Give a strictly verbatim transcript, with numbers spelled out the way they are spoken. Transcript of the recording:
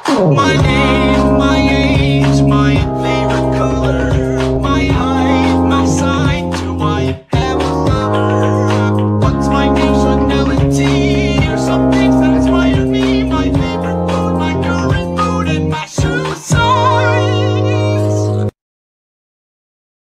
My name, my age, my favorite color, my height, my size, do I have a lover? What's my nationality, or something?